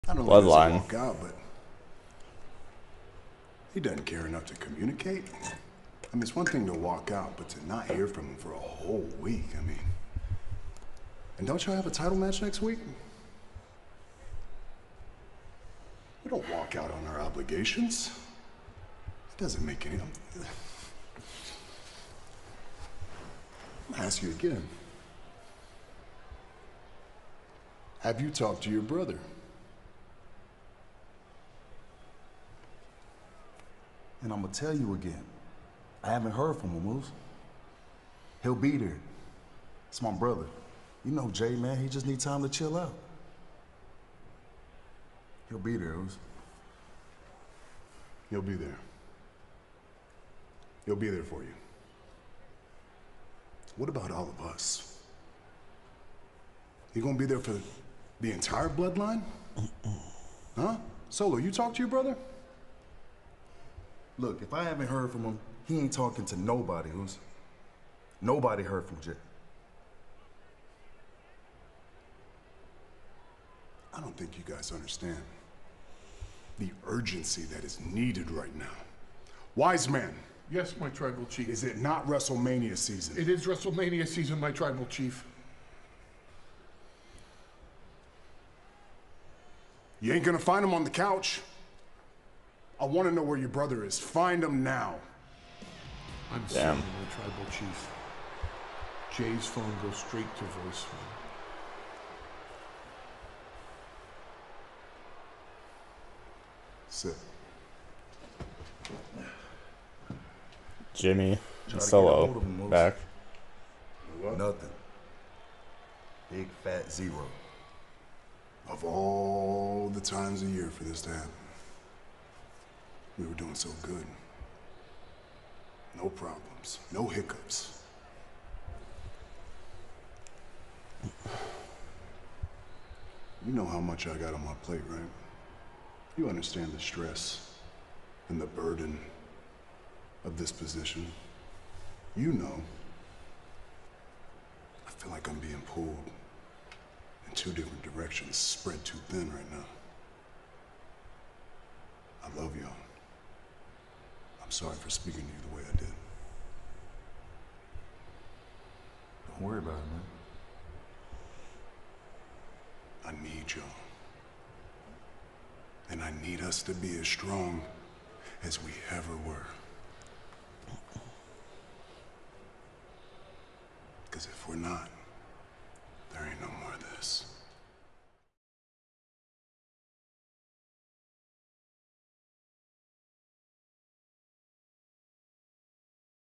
I don't let us walk out, but he doesn't care enough to communicate. I mean, it's one thing to walk out, but to not hear from him for a whole week, I mean. And don't y'all have a title match next week? We don't walk out on our obligations. It doesn't make any... I'll ask you again. Have you talked to your brother? And I'm gonna tell you again, I haven't heard from him, Moose. He'll be there. It's my brother. You know Jay, man, he just needs time to chill out. He'll be there, Moose. He'll be there. He'll be there for you. What about all of us? You gonna be there for the entire bloodline? Huh? Solo, you talk to your brother? Look, if I haven't heard from him, he ain't talking to nobody, Moose. Nobody heard from Jay. I don't think you guys understand the urgency that is needed right now. Wise man. Yes, my tribal chief. Is it not WrestleMania season? It is WrestleMania season, my tribal chief. You ain't gonna find him on the couch. I want to know where your brother is. Find him now. I'm sorry, my tribal chief. Jay's phone goes straight to voicemail. Sit. Jimmy and Solo back. Nothing. Big fat zero. Of all the times a year for this to happen, we were doing so good. No problems, no hiccups. You know how much I got on my plate, right? You understand the stress and the burden of this position. You know. I feel like I'm being pulled in two different directions, spread too thin right now. I love y'all. I'm sorry for speaking to you the way I did. Don't worry about it, man. I need y'all. And I need us to be as strong as we ever were. Because if we're not, there ain't no